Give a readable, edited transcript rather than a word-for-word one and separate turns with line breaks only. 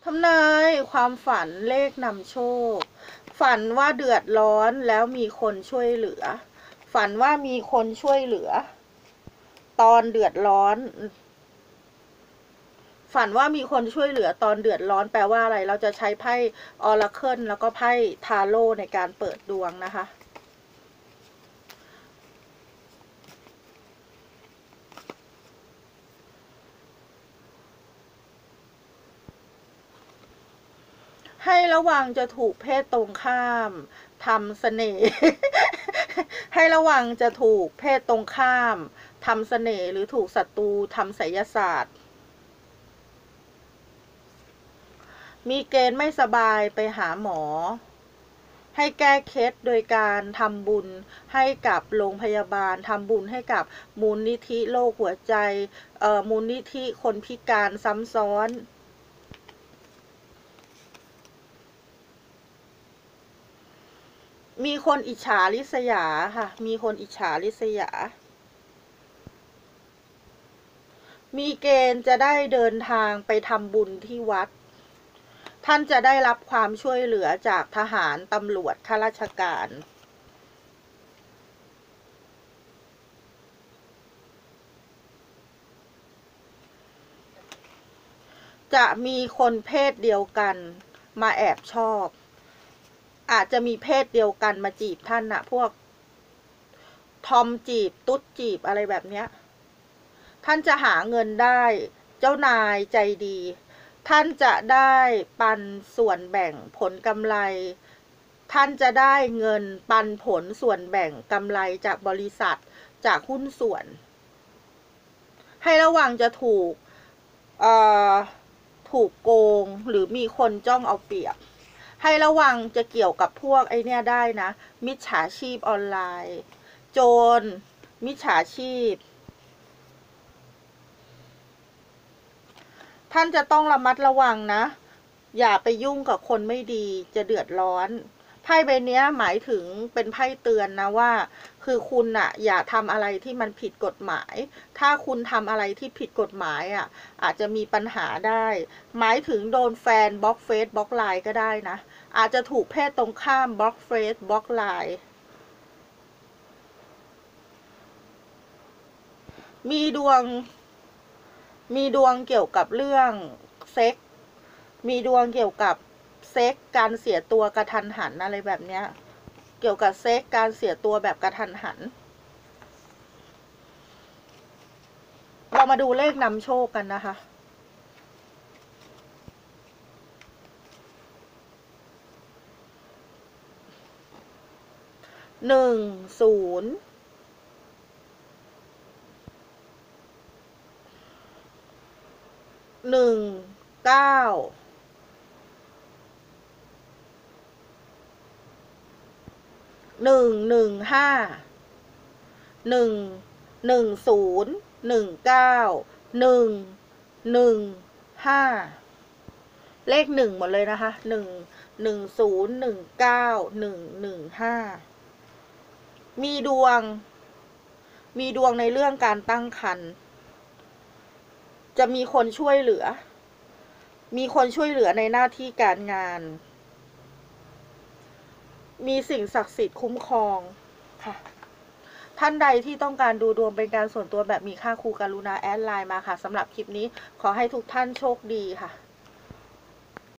ทำนายความฝันเลขนำโชคฝันว่าเดือดร้อนแล้วมีคนช่วยเหลือฝันว่ามีคนช่วยเหลือตอนเดือดร้อนฝันว่ามีคนช่วยเหลือตอนเดือดร้อนแปลว่าอะไรเราจะใช้ไพ่ออราเคิลแล้วก็ไพ่ทาโร่ในการเปิดดวงนะคะให้ระวังจะถูกเพศตรงข้ามทำเสน่ห์ ให้ระวังจะถูกเพศตรงข้ามทำเสน่ห์หรือถูกศัตรูทำไสยศาสตร์มีเกณฑ์ไม่สบายไปหาหมอให้แก้เคล็ดโดยการทำบุญให้กับโรงพยาบาลทำบุญให้กับมูลนิธิโรคหัวใจมูลนิธิคนพิการซ้ำซ้อนมีคนอิจฉาริษยาค่ะมีคนอิจฉาริษยามีเกณฑ์จะได้เดินทางไปทำบุญที่วัดท่านจะได้รับความช่วยเหลือจากทหารตำรวจข้าราชการจะมีคนเพศเดียวกันมาแอบชอบอาจจะมีเพศเดียวกันมาจีบท่านนะพวกทอมจีบตุ๊ดจีบอะไรแบบเนี้ยท่านจะหาเงินได้เจ้านายใจดีท่านจะได้ปันส่วนแบ่งผลกำไรท่านจะได้เงินปันผลส่วนแบ่งกำไรจากบริษัทจากหุ้นส่วนให้ระวังจะถูกโกงหรือมีคนจ้องเอาเปรียบให้ระวังจะเกี่ยวกับพวกไอเนี้ยได้นะมิจฉาชีพออนไลน์โจรมิจฉาชีพท่านจะต้องระมัดระวังนะอย่าไปยุ่งกับคนไม่ดีจะเดือดร้อนไพ่ใบนี้หมายถึงเป็นไพ่เตือนนะว่าคือคุณอะอย่าทำอะไรที่มันผิดกฎหมายถ้าคุณทำอะไรที่ผิดกฎหมายอะอาจจะมีปัญหาได้หมายถึงโดนแฟนบล็อกเฟซบล็อกไลน์ก็ได้นะอาจจะถูกเพศตรงข้ามบล็อกเฟซบล็อกไลน์มีดวงเกี่ยวกับเรื่องเซ็กมีดวงเกี่ยวกับเซ็กการเสียตัวกระทันหันอะไรแบบเนี้ยเกี่ยวกับเซ็กการเสียตัวแบบกระทันหันเรามาดูเลขนำโชคกันนะคะ10 19 115 110 19 115เลข1หมดเลยนะคะ110 19 115มีดวงในเรื่องการตั้งครรภ์จะมีคนช่วยเหลือในหน้าที่การงานมีสิ่งศักดิ์สิทธิ์คุ้มครองค่ะท่านใดที่ต้องการดูดวงเป็นการส่วนตัวแบบมีค่าครูกรุณาแอดไลน์มาค่ะสำหรับคลิปนี้ขอให้ทุกท่านโชคดีค่ะ